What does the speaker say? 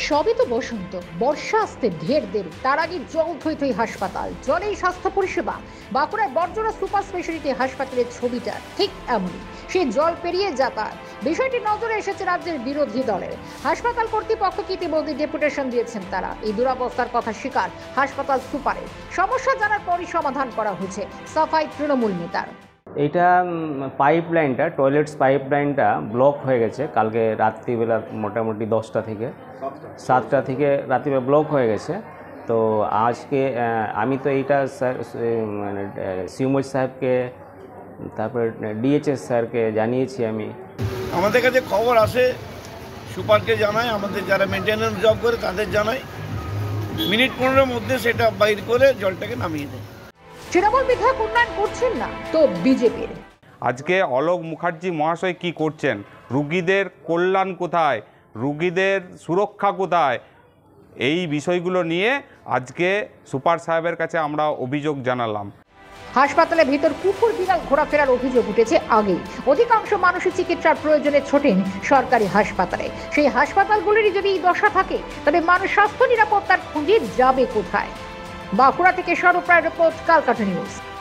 সবই তো বসন্ত, বর্ষা আসতে ঢের দেরি, তার আগে জল থইথই হাসপাতাল, জলেই স্বাস্থ্য পরিষেবা। বাঁকুড়ায় বর্জনা সুপার স্পেশালিটি হাসপাতালের ছবিটা ঠিক এমনই, সেই জল পেরিয়ে যাতায়াত। বিষয়টি নজরে এসেছে রাজ্যের বিরোধী দলের। হাসপাতাল কর্তৃপক্ষকে ইতিমধ্যে ডেপুটেশন দিয়েছেন তারা। এই দুরবস্থার কথা স্বীকার হাসপাতাল সুপারের। সমস্যা জানার পরই সমাধান করা হয়েছে সাফাই তৃণমূল নেতার। এইটা পাইপ লাইনটা, টয়লেটস পাইপ লাইনটা ব্লক হয়ে গেছে কালকে রাত্রিবেলা, মোটামুটি 10টা থেকে 7টা থেকে রাত্রিবেলা ব্লক হয়ে গেছে। তো আজকে আমি তো এইটা মানে সিউমজ সাহেবকে, তারপরে ডিএচএস স্যারকে জানিয়েছি। আমি আমাদের কাছে খবর আসে, সুপারকে জানাই, আমাদের যারা মেনটেন্যান্স জব করে তাদের জানাই, মিনিট 15-এর মধ্যে সেটা বাইর করে জলটাকে নামিয়ে দেয়। তৃণমূল বিধায়ক উন্নয়ন করছেন না তো বিজেপির। আজকে অলোক মুখার্জি মহাশয় কি করছেন? রুগীদের কল্যাণ কোথায়, রুগীদের সুরক্ষা কোথায়, এই বিষয়গুলো নিয়ে আজকে সুপার সাহেবের কাছে আমরা অভিযোগ জানালাম। হাসপাতালের ভিতর কুকুর বিড়াল ঘোরাফেরার অভিযোগ উঠেছে আগেই। অধিকাংশ মানুষই চিকিৎসার প্রয়োজনে ছোটেন সরকারি হাসপাতালে। সেই হাসপাতালগুলিরই যদি এই দশা থাকে, তবে মানুষ স্বাস্থ্য নিরাপত্তার খুঁজে যাবে কোথায়? বাঁকুড়া থেকে সরপ্রায় রিপোর্ট, ক্যালকাটা নিউজ।